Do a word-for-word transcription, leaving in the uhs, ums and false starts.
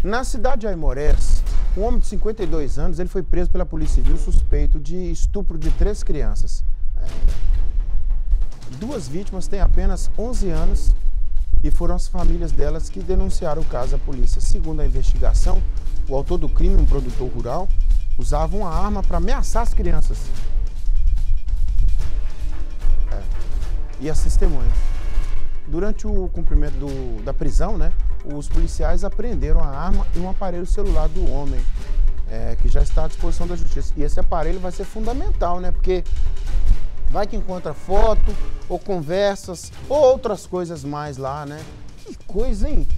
Na cidade de Aimorés, um homem de cinquenta e dois anos, ele foi preso pela Polícia Civil suspeito de estupro de três crianças. É. Duas vítimas têm apenas onze anos e foram as famílias delas que denunciaram o caso à polícia. Segundo a investigação, o autor do crime, um produtor rural, usava uma arma para ameaçar as crianças. É. E as testemunhas. Durante o cumprimento do, da prisão, né, os policiais apreenderam a arma e um aparelho celular do homem, é, que já está à disposição da justiça. E esse aparelho vai ser fundamental, né, porque vai que encontra foto, ou conversas, ou outras coisas mais lá, né? Que coisa, hein?